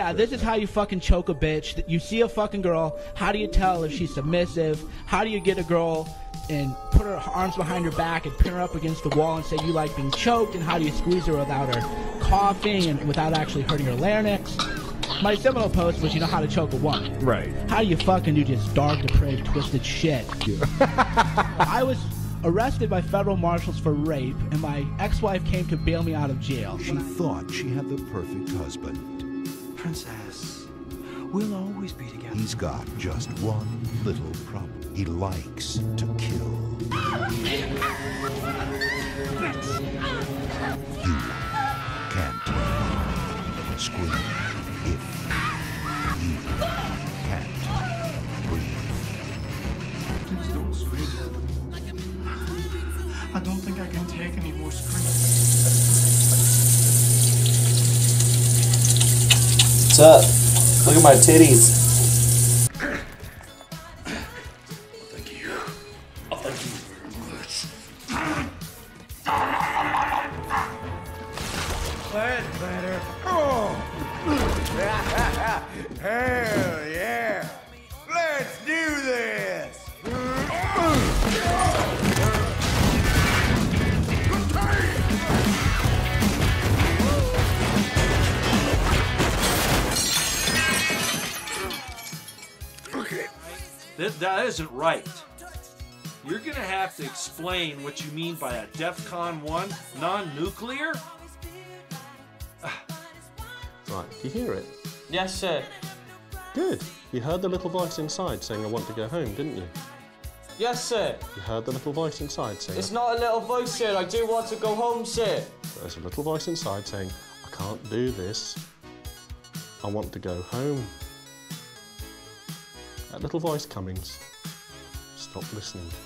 Yeah, this is how you fucking choke a bitch. You see a fucking girl, how do you tell if she's submissive? How do you get a girl and put her arms behind her back and pin her up against the wall and say you like being choked? And how do you squeeze her without her coughing and without actually hurting her larynx? My seminal post was, you know, how to choke a woman. Right. How do you fucking do just dark, depraved, twisted shit? I was arrested by federal marshals for rape, and my ex-wife came to bail me out of jail. She thought she had the perfect husband. Princess, we'll always be together. He's got just one little problem. He likes to kill. You can't scream if you can't breathe. Please don't scream. I don't think I can take any more screaming. What's up? Look at my titties. Thank you. Oh, thank you very much. That's better. Oh! Hell yeah! Let's do this! That isn't right. You're gonna have to explain what you mean by a DEFCON 1 non-nuclear? Right, you hear it? Yes, sir. Good. You heard the little voice inside saying I want to go home, didn't you? Yes, sir. You heard the little voice inside saying... It's not a little voice, sir. I do want to go home, sir. There's a little voice inside saying, I can't do this. I want to go home. That little voice, Cummings, stop listening to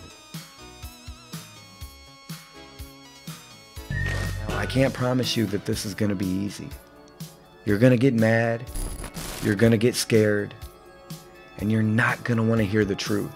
it. Now, I can't promise you that this is going to be easy. You're going to get mad, you're going to get scared, and you're not going to want to hear the truth.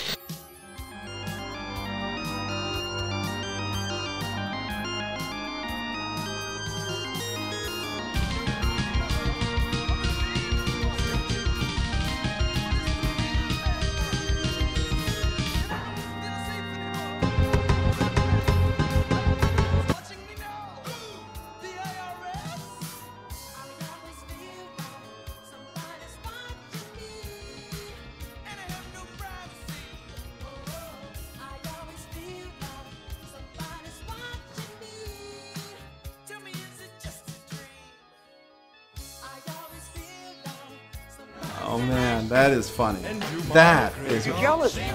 Oh man, that is funny. That is jealous. Then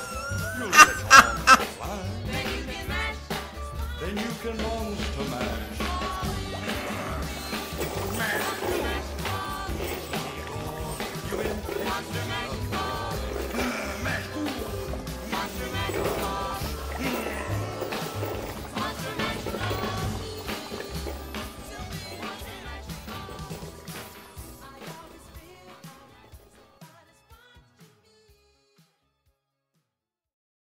you can monster mash.